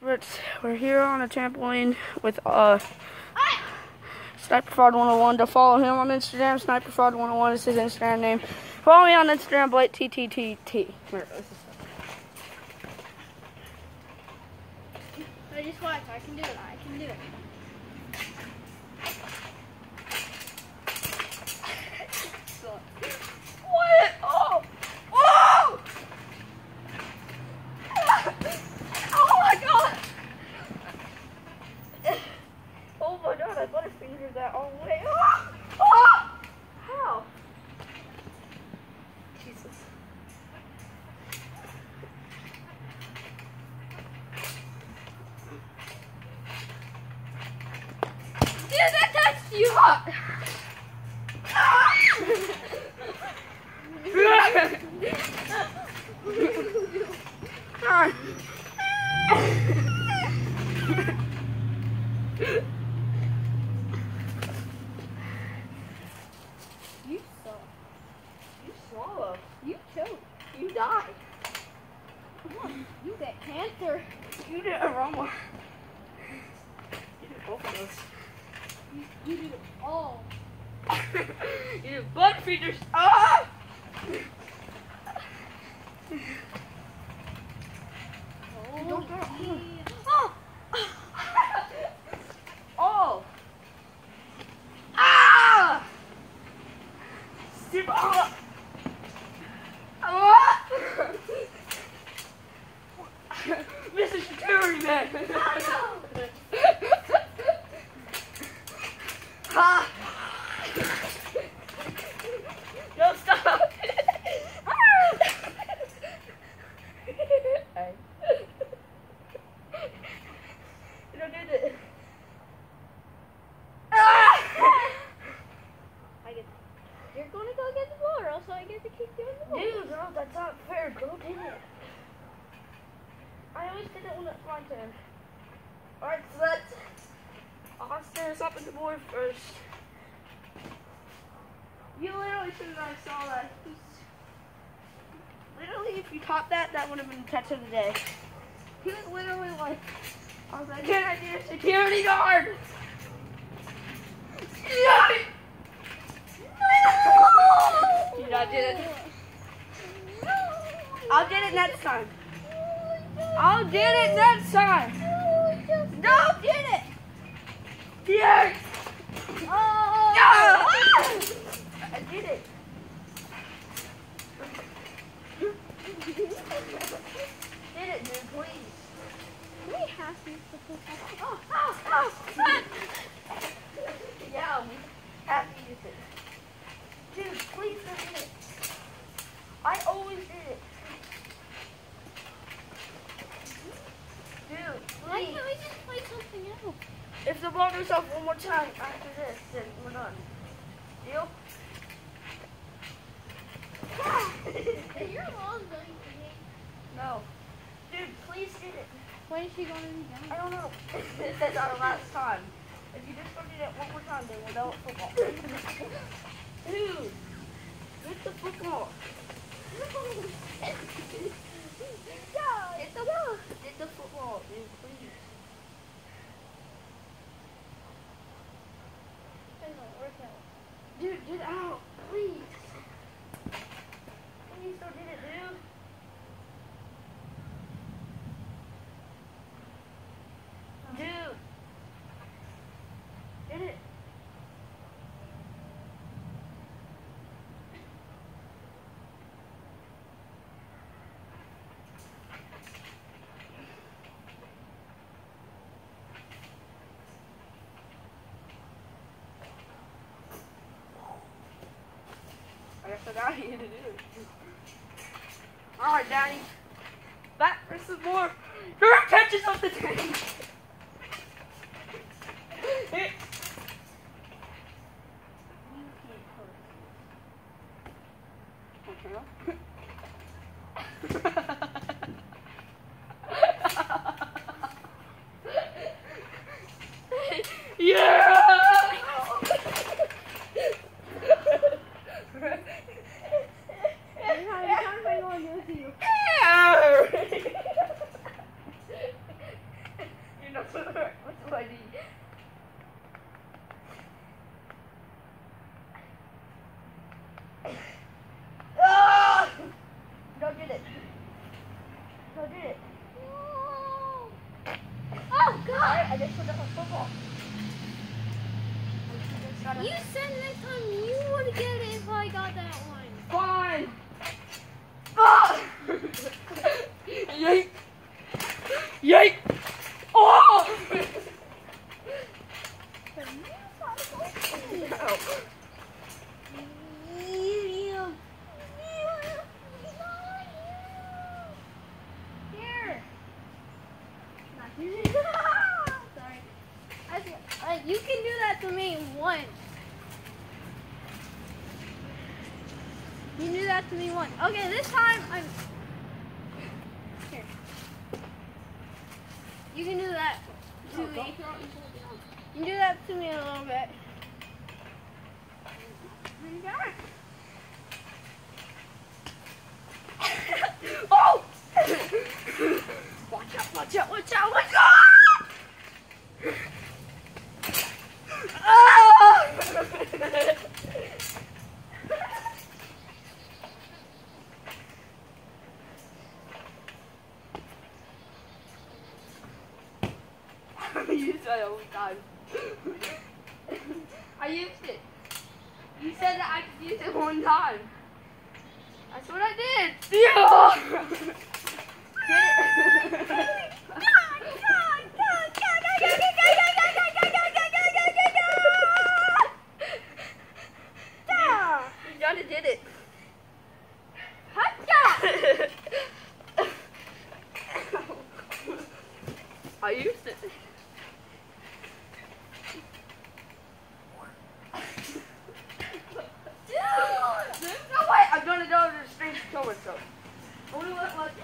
We're here on a trampoline with SniperFraud101. To follow him on Instagram, SniperFraud101 is his Instagram name. Follow me on Instagram, Blake TTTT. I just watch. I can do it. I can do it. What? Oh! Oh! Oh my god! Oh my god, I butterfingered that all the way. Oh! Oh! How? Jesus. Dude, that touched you up! You suck. You swallow. You choke. You die. Come on. You get cancer. You did aroma. You did both of those. You do it all. You did butt feeders. Ah! Oh, Don't get yeah. Oh! Oh! Ah! Steve, ah! Ah! Mr. Security Man! Ah! No, stop! Hey. You don't get it. Ah! You're gonna go get the ball, or else I get to keep doing the ball. Dude, no, that's not fair. Go get it. I always did it when it's my turn. Alright, so let's. I'll stare up at the board first. You literally should have saw that. Literally, if you caught that, that would have been the catch of the day. He was literally like, I was like, can I do a security guard? No! You not did it. I'll get it next time. I'll get it next time. No, get it. Yes. Oh! Yeah. I did it. Did it, dude, please. We have to use the full pack. Oh, oh, oh. Yeah, we have to use it. Dude, please don't do it. I always did it. Dude, Why please. can't we just play something else? If the ball goes up one more time after this, then we're done. Deal? Your mom's going to me. No. Dude, please get it. When is she going to be done? I don't know. That's our last time. If you just don't get it one more time, then we'll know it's football. Dude, get the football. Get the ball. Get the football, dude, please. Dude, get out, please. Please don't get it, dude. Dude. Get it. I guess I got you to do it. Alright, Daddy. Back for some more direct catches of the day. Yeah! I just put up a football. You said next time you would get it if I got that one. Fine. Ah! Yay! Yay! Oh! Sorry. You can do that to me once. You do that to me once. Okay, this time I'm here. You can do that to me. You can do that to me a little bit. Oh! Watch out, watch out, watch out, watch out! Ah! I used it all the time. I used it. You said that I could use it one time. That's what I did. Yeah. Johnny did it. I used it. There's no way I'm gonna go to the street to kill myself. I'm gonna let my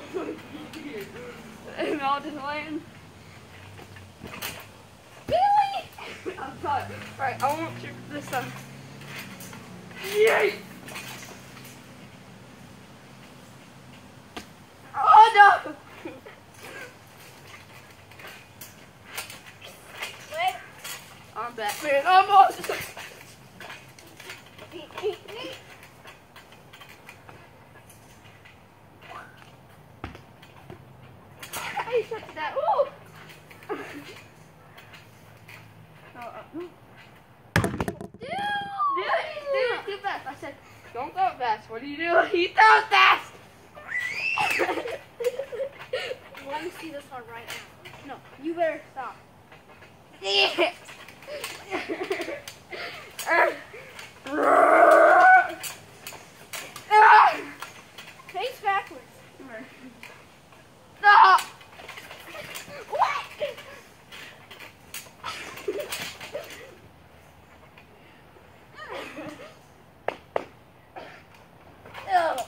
and I'll just land. Really? I'm sorry. Alright, I want you this time. Yay! Oh no! Wait. I'm Batman. Almost. I touched that. Ooh! Do it too fast. I said, don't throw it fast. What do? You throw it fast. Let me see this one right now. No, you better stop. Face backwards. Stop. What? Oh.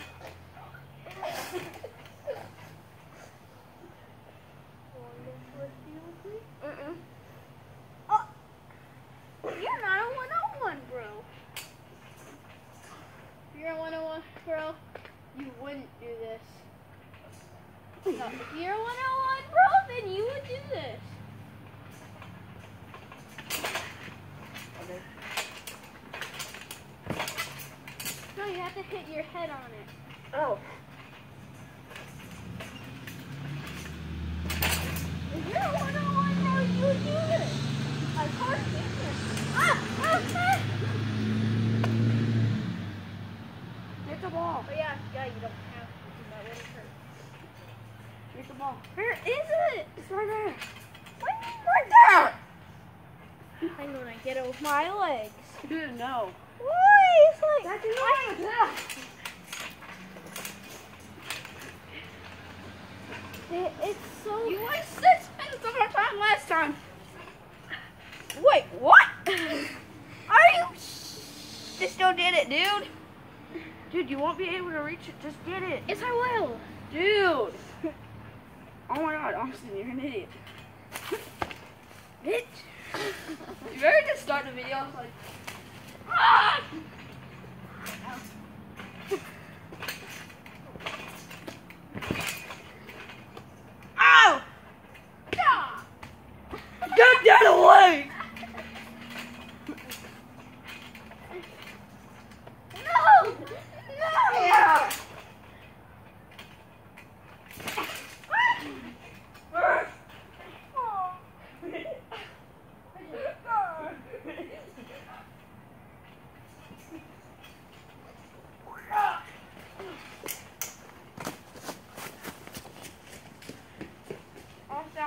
Oh, you're not a 101, bro. If you're a 101, bro, you wouldn't do this. No, if you're a 101, bro, then you would do this. No, you have to hit your head on it. Oh. If you're a 101, bro, you would do this. I can't do this. Ah! Get the ball. Oh, yeah, you don't have to, because that wouldn't hurt. Get the ball. Where is it? It's right there. What do you mean Right there. I'm gonna get it with my legs. You didn't know. Why? It's like That's enough. it's so. You wasted 6 minutes of our time last time. Wait, what? Are you? You still did it, dude. Dude, you won't be able to reach it. Just get it. Yes, I will. Dude. Oh my god, Austin, you're an idiot. Bitch. You better just start the video like. Ah! Ow! Get that away! No! No! Yeah!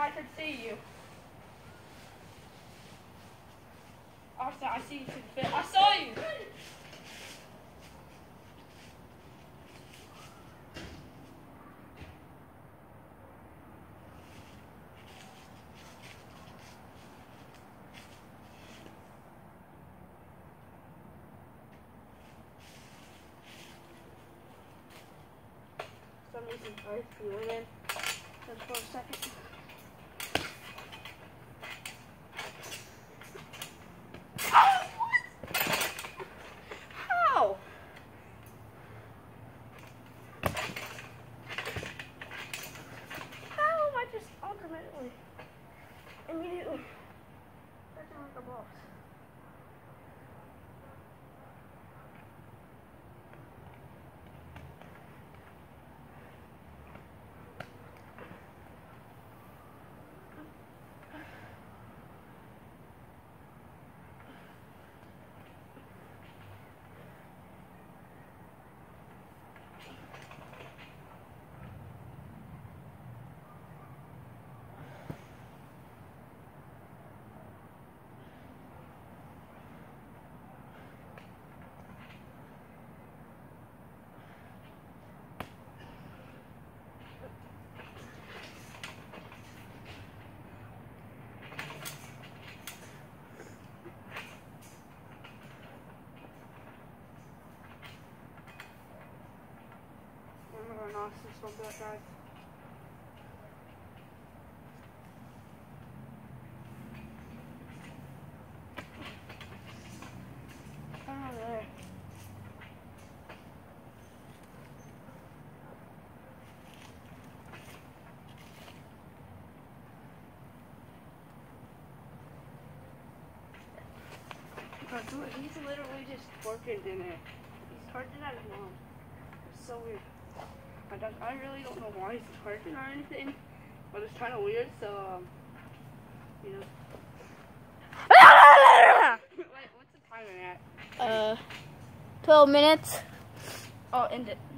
I could see you. Austin, I see you through the fit. I saw you. For some reason, you went in just for a second. Immediately. That's like a boss. Austin still do it, guys. Oh, there. He's literally just working in it. He's charging at his mom. It's so weird. I really don't know why he's twerking or anything, but it's kind of weird, so, you know. Wait, what's the timer at? 12 minutes. I'll end it.